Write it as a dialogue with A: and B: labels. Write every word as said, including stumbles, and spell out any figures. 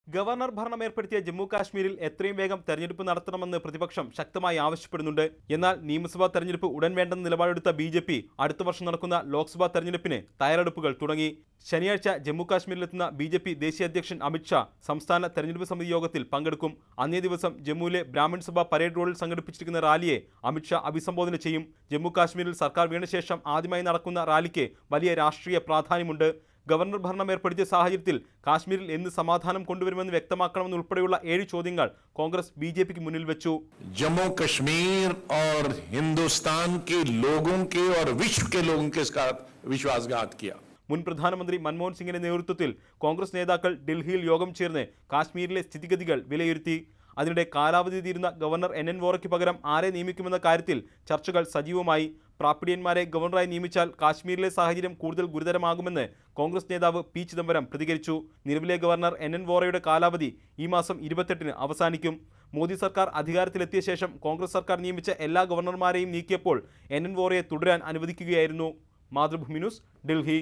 A: Governor ഭരണം ഏർപ്പെടുത്തിയ ജമ്മു കാശ്മീരിൽ എത്രയും വേഗം തെരഞ്ഞെടുപ്പ് നടത്തണമെന്ന് പ്രതിപക്ഷം ശക്തമായി ആവശ്യപ്പെടുന്നുണ്ട്. എന്നാൽ നിയമസഭാ തെരഞ്ഞെടുപ്പ് ഉടൻ വേണ്ടെന്ന നിലപാടെടുത്ത ബി ജെ പി അടുത്ത വർഷം നടക്കുന്ന ലോക്സഭാ തെരഞ്ഞെടുപ്പിന് തയ്യാറെടുപ്പുകൾ തുടങ്ങി. ശനിയാഴ്ച ജമ്മു കാശ്മീരിലെത്തുന്ന ബി ജെ പി ദേശീയ അധ്യക്ഷൻ അമിത് ഷാ സംസ്ഥാന തെരഞ്ഞെടുപ്പ് സമിതി യോഗത്തിൽ പങ്കെടുക്കും. അന്നേ ദിവസം ജമ്മുവിലെ ബ്രാഹ്മൺ സഭ പരേഡ് റോഡിൽ സംഘടിപ്പിച്ചിരിക്കുന്ന റാലിയെ അമിത് ഷാ അഭിസംബോധന ചെയ്യും. ജമ്മു കാശ്മീരിൽ സർക്കാർ വീണ ശേഷം ആദ്യമായി നടക്കുന്ന റാലിക്ക് വലിയ രാഷ്ട്രീയ പ്രാധാന്യമുണ്ട്. ഗവർണർ ഭരണം ഏർപ്പെടുത്തിയ സാഹചര്യത്തിൽ കാശ്മീരിൽ എന്ന് സമാധാനം കൊണ്ടുവരുമെന്ന് വ്യക്തമാക്കണമെന്നുൾപ്പെടെയുള്ള ഏഴ് ചോദ്യങ്ങൾ കോൺഗ്രസ് ബി ജെ പിക്ക് മുന്നിൽ വെച്ചു.
B: जम्मू कश्मीर और हिंदुस्तान के लोगों के और विश्व के लोगों के साथ विश्वासघात किया.
A: മുൻ പ്രധാനമന്ത്രി മൻമോഹൻ സിംഗിന്റെ നേതൃത്വത്തിൽ കോൺഗ്രസ് നേതാക്കൾ ഡൽഹിയിൽ യോഗം ചേർന്ന് കാശ്മീരിലെ സ്ഥിതിഗതികൾ വിലയിരുത്തി. അതിനിടെ കാലാവധി തീരുന്ന ഗവർണർ എൻ എൻ വോറയ്ക്ക് പകരം ആരെ നിയമിക്കുമെന്ന കാര്യത്തിൽ ചർച്ചകൾ സജീവമായി. പ്രാപ്പിഡിയന്മാരെ ഗവർണറായി നിയമിച്ചാൽ കാശ്മീരിലെ സാഹചര്യം കൂടുതൽ ഗുരുതരമാകുമെന്ന് കോൺഗ്രസ് നേതാവ് പി ചിദംബരം പ്രതികരിച്ചു. നിലവിലെ ഗവർണർ എൻ എൻ വോറയുടെ കാലാവധി ഈ മാസം ഇരുപത്തെട്ടിന് അവസാനിക്കും. മോദി സർക്കാർ അധികാരത്തിലെത്തിയ ശേഷം കോൺഗ്രസ് സർക്കാർ നിയമിച്ച എല്ലാ ഗവർണർമാരെയും നീക്കിയപ്പോൾ എൻ എൻ വോറയെ തുടരാൻ അനുവദിക്കുകയായിരുന്നു. മാതൃഭൂമി ന്യൂസ്, ഡൽഹി.